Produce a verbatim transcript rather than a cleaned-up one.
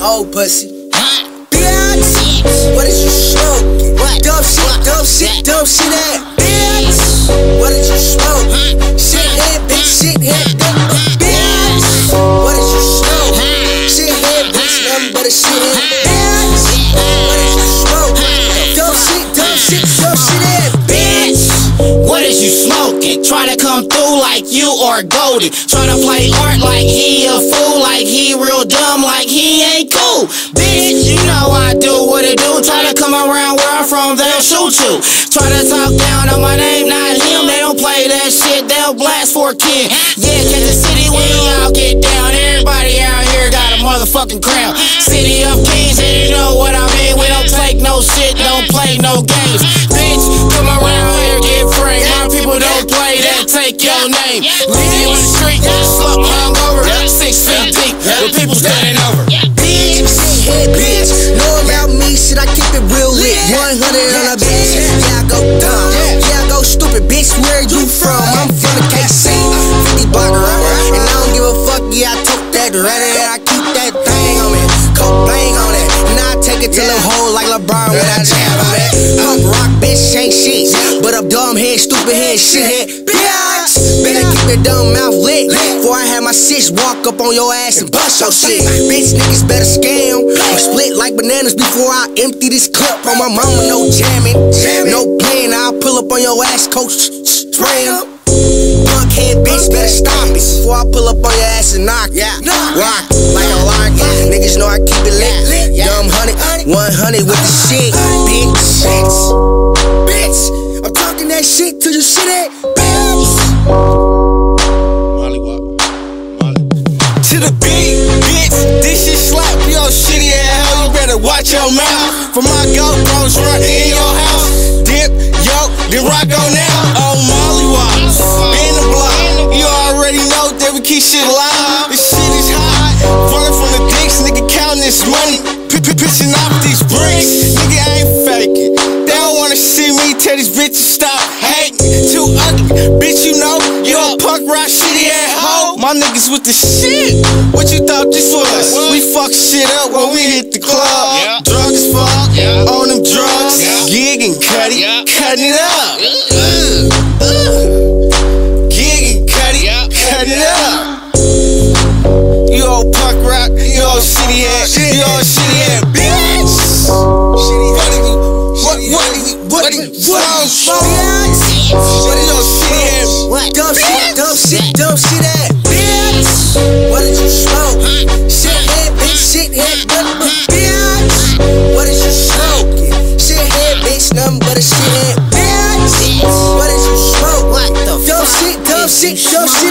old pussy. Bitch, what is you smoking? Dumb shit, dumb shit, dumb shit that. Bitch, what did you smoke? Shit head, bitch, shit head, dumb bitch. What did you smoke? Shit head, bitch, nothing but a shit head. Bitch, what did you smoke? Dumb shit, dumb shit, dumb shit head. Bitch, what is you smoking? Try to come through like you or Goldie. Try to play art like he a fool, like he real dumb, like he ain't cool. Bitch, you know I do what it do. Try to come around where I'm from, they'll shoot you. Try to talk down on my name, not him. They don't play that shit, they'll blast for a kid. Yeah, Kansas City, we all get down. Everybody out here got a motherfucking crown. City of Kings, and you know what I mean. We don't take no shit, don't play no games. Bitch, come around here, get free. My people don't play that, take your name. Leave you in the street, slumped hungover, six feet deep, with people standing over. Bitch, head bitch, know about me, shit, I keep it real lit. one hundred on a bitch, yeah, I go dumb, yeah, I go stupid, bitch, where you from? I'm from the K C, fifty block rapper, and I don't give a fuck, yeah, I took that rather and I keep that thing on me, coke bang on it, and I take it to the hole like LeBron when I jam on it. Punk rock, bitch, ain't shit, but I'm dumb head, stupid head, shit head, bitch. Better keep that dumb mouth lit, before I have my sis walk up on your ass and bust your shit. Bitch, niggas better scam, or split like bananas before I empty this clip. On my mama, no jamming, no playing, I'll pull up on your ass, coach, spray him. Punk head bitch, better stop it before I pull up on your ass and knock it. Rock like a lark, niggas know I keep it lit. Dumb honey, one hundred with the shit, bitch. Bitch, I'm talking that shit to the shit at, bitch. To the beat, bitch, this shit slap, yo, shitty ass hoe, you better watch your mouth. For my GoPros right in your house, dip, yo, then rock on now. Oh, Molly Wop, in the block, you already know that we keep shit alive. This shit is hot, running from the dicks, nigga counting this money, pitching off these bricks, nigga I ain't faking. They don't wanna see me tell these bitches stop hating. Too ugly, bitch, you know, you a punk rock shitty ass hoe. My niggas with the shit, what you thought this was? We fuck shit up when we hit the club. Yeah. Drunk as fuck, yeah. On them drugs, yeah. Gig and cut it, yeah. Cutting it up. Uh, uh. Gig and cut it, yeah. Cutting it up. You old punk rock, you old shitty ass, you old shitty ass bitch. Shitty what are you, what, what are you, what are you, what are you, what are your shitty ass? Dumb shit, dumb shit, dumb shit at, bitch. What did you smoke? Shit head, bitch, shit head, nothing but bitch. What did you smoke? Shit head, bitch, nothing but a shit head, bitch. What did you smoke? What the dumb shit, dumb shit, dumb shit.